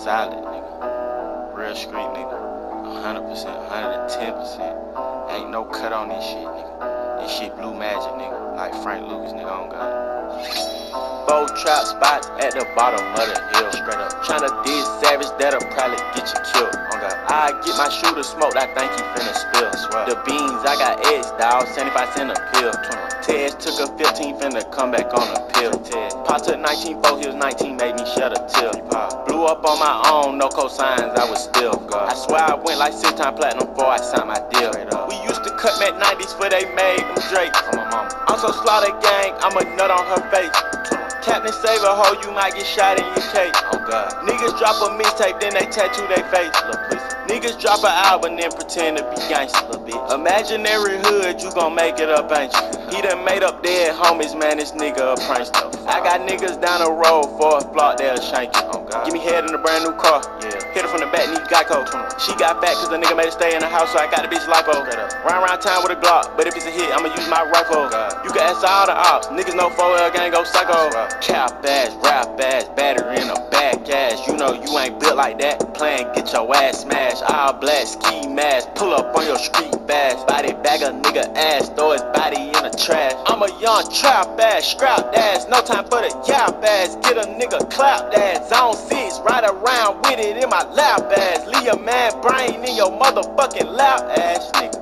solid, nigga. Real street, nigga. 100%, 110%. Ain't no cut on this shit, nigga. This shit blue magic, nigga. Like Frank Lucas, nigga, on God. 4 trap spots at the bottom of the hill. Straight up. Tryna diss savage, that'll probably get you killed. On God. I get my shooter smoked, I think he finna spill. The beans, I got eggs, dawg, 75 cents a pill. Tez took a 15, finna come back on a pill. Pop took 19, 4, he was 19, made me shed a tear. Blew up on my own, no cosigns, I was still. I swear I went like 6-time platinum before I signed my deal. We used to cut Mac 90s for they made them Drakes. I'm so slaughter gang, I'm a nut on her face. Captain save a hoe, you might get shot in your case. Oh God. Niggas drop a mixtape, then they tattoo their face. Niggas drop an album, then pretend to be gangsta. Imaginary hood, you gon' make it up, ain't you? He done made up dead homies, man, this nigga a prankster. I got niggas down the road for a flock, they'll shank you. Oh God. Give me head in a brand new car. Yeah. Hit her from the back, need Geico. She got fat cause the nigga made her stay in the house, so I got the bitch lipo. Run around town with a Glock, but if it's a hit, I'ma use my rifle. You can ask all the ops, niggas know 4L gang go psycho. Cap ass, rap ass, battery in a back ass. You know you ain't built like that, playin' get your ass smashed. All black ski mask, pull up on your street fast. Body bag a nigga ass, throw his body in the trash. I'm a young trap ass, scrap ass, no time for the yap ass. Get a nigga clap ass, zone 6, ride around with it in my lap ass. Leave your man brain in your motherfucking lap ass, nigga.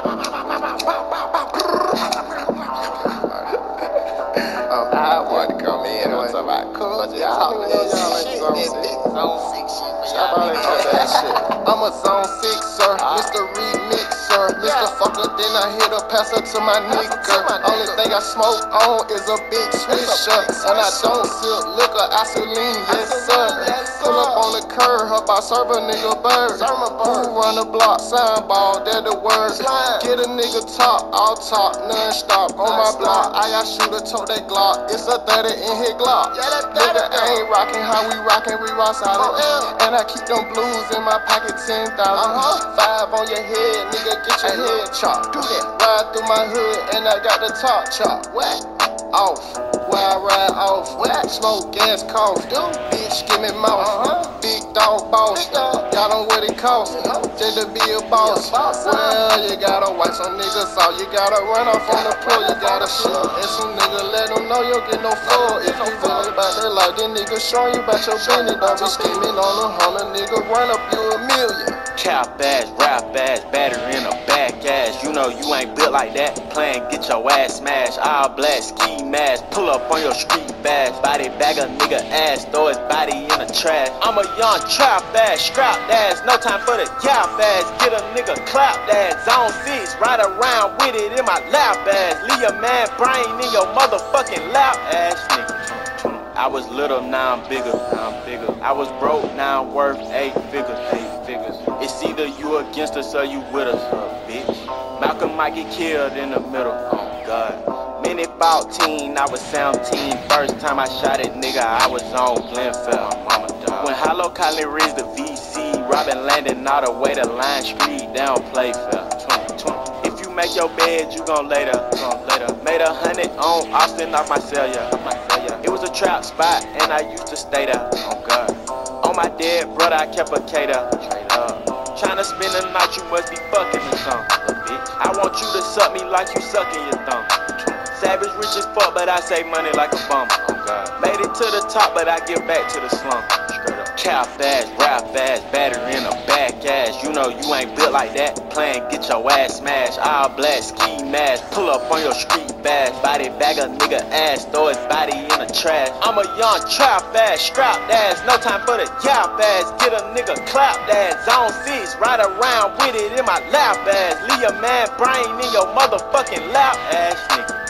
I want to come in on some of my cuz, y'all shit, zone 6 shit. I'm a zone 6, sir, Mr. Remixer, Mr. Fucker, then I hit a passer to my nigga. Only thing I smoke on is a big swisher, and I don't sip liquor, I sip lean, yes sir. Pull up on the curb, help I serve a nigga bird. Who run the block, sign ball, they're the words. Get a nigga top, all top, non-stop. On my block, I got shooter, tote that Glock. It's a 30 in his Glock. Nigga ain't rockin' how we rockin', we rock solid. And I keep them blues in my pocket, 10,000. 5 on your head, nigga, get your head chopped. Do that. Ride through my hood, and I got the top chopped. What? Off. Where I ride off. What? Smoke, gas, cough. Bitch, give me mouth. Big dog boss. Y'all know what it costs. Just to be a boss. Well, you gotta wipe some niggas out. You gotta run off on the floor. You gotta shoot. And some nigga let them know you don't get no floor. If you really about that life, then nigga showing you about your business. Don't be scheming on them, nigga. Run up you $1 million. Cap ass, rap ass, battery in a back ass. You know you ain't built like that, playin' get your ass smashed. All black ski mask, pull up on your street fast. Body bag a nigga ass, throw his body in the trash. I'm a young trap ass, scrap ass, no time for the yap ass. Get a nigga clap ass, zone 6, ride around with it in my lap ass. Leave your man brain in your motherfucking lap ass, nigga. I was little, now I'm bigger, I was broke, now I'm worth 8 figures, It's either you against us or you with us, bitch. Malcolm might get killed in the middle, oh God. Minute 14, I was 17. First time I shot it, nigga, I was on Glenfell. When Hollow Collie raised the VC, Robin Landon all the way to Line Street, down Playfair. If you make your bed, you gon' later. Made 100 on Austin off my cellular. It was a trap spot, and I used to stay there. Oh God. On my dead brother, I kept a K there. Tryna spend the night, you must be fucking or something. I want you to suck me like you sucking your thumb. Savage rich as fuck, but I save money like a bum. Oh God. Made it to the top, but I give back to the slum. Cap ass, rap ass, battery in a back ass. You know you ain't built like that, playin' get your ass smashed. All black ski mask, pull up on your street fast. Body bag a nigga ass, throw his body in the trash. I'm a young trap ass, scrap ass, no time for the yap ass. Get a nigga clap ass, zone 6, ride around with it in my lap ass. Leave your man brain in your motherfucking lap ass, nigga.